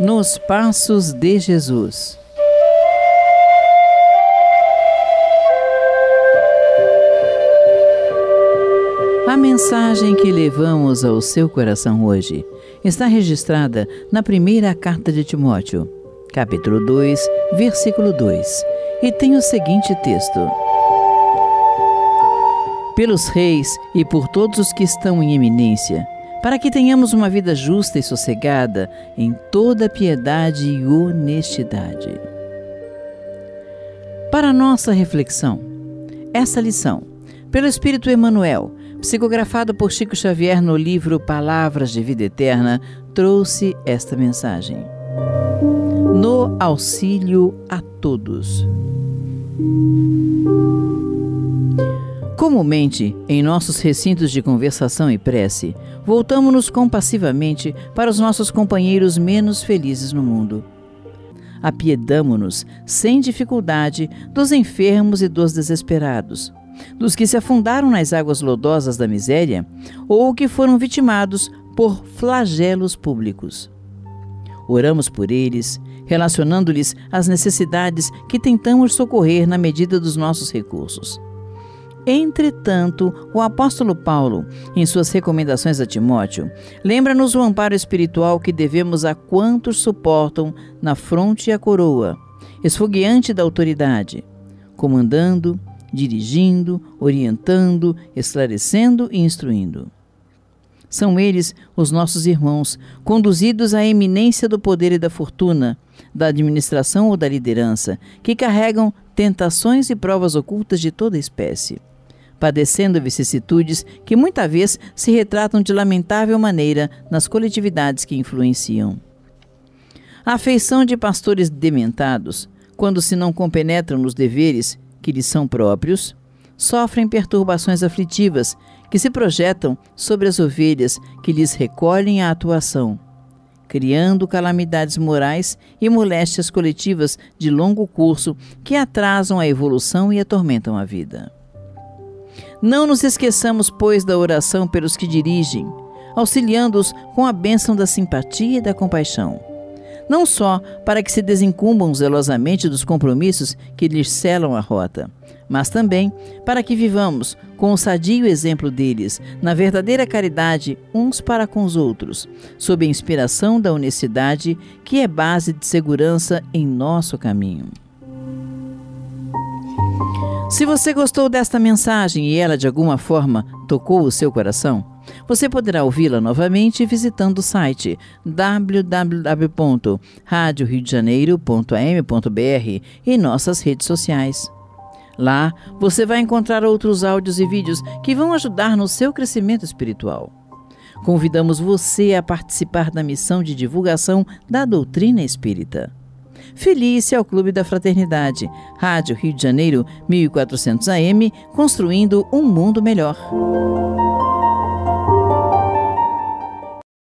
Nos Passos de Jesus. A mensagem que levamos ao seu coração hoje está registrada na primeira carta de Timóteo, capítulo 2, versículo 2, e tem o seguinte texto: Pelos reis e por todos os que estão em eminência, para que tenhamos uma vida justa e sossegada em toda piedade e honestidade. Para nossa reflexão, essa lição, pelo Espírito Emmanuel, psicografada por Chico Xavier no livro Palavras de Vida Eterna, trouxe esta mensagem. No auxílio a todos. Comumente, em nossos recintos de conversação e prece, voltamo-nos compassivamente para os nossos companheiros menos felizes no mundo. Apiedamo-nos, sem dificuldade, dos enfermos e dos desesperados, dos que se afundaram nas águas lodosas da miséria ou que foram vitimados por flagelos públicos. Oramos por eles, relacionando-lhes as necessidades que tentamos socorrer na medida dos nossos recursos. Entretanto, o apóstolo Paulo, em suas recomendações a Timóteo, lembra-nos o amparo espiritual que devemos a quantos suportam na fronte a coroa, esfogueante da autoridade, comandando, dirigindo, orientando, esclarecendo e instruindo. São eles os nossos irmãos, conduzidos à eminência do poder e da fortuna, da administração ou da liderança, que carregam tentações e provas ocultas de toda espécie, padecendo vicissitudes que muita vez se retratam de lamentável maneira nas coletividades que influenciam. A afeição de pastores dementados, quando se não compenetram nos deveres que lhes são próprios, sofrem perturbações aflitivas que se projetam sobre as ovelhas que lhes recolhem a atuação, criando calamidades morais e moléstias coletivas de longo curso que atrasam a evolução e atormentam a vida. Não nos esqueçamos, pois, da oração pelos que dirigem, auxiliando-os com a bênção da simpatia e da compaixão, não só para que se desincumbam zelosamente dos compromissos que lhes selam a rota, mas também para que vivamos, com o sadio exemplo deles, na verdadeira caridade uns para com os outros, sob a inspiração da honestidade, que é base de segurança em nosso caminho. Se você gostou desta mensagem e ela de alguma forma tocou o seu coração, você poderá ouvi-la novamente visitando o site www.radioriodejaneiro.am.br e nossas redes sociais. Lá você vai encontrar outros áudios e vídeos que vão ajudar no seu crescimento espiritual. Convidamos você a participar da missão de divulgação da doutrina espírita. Filie-se ao Clube da Fraternidade, Rádio Rio de Janeiro, 1400 AM, construindo um mundo melhor.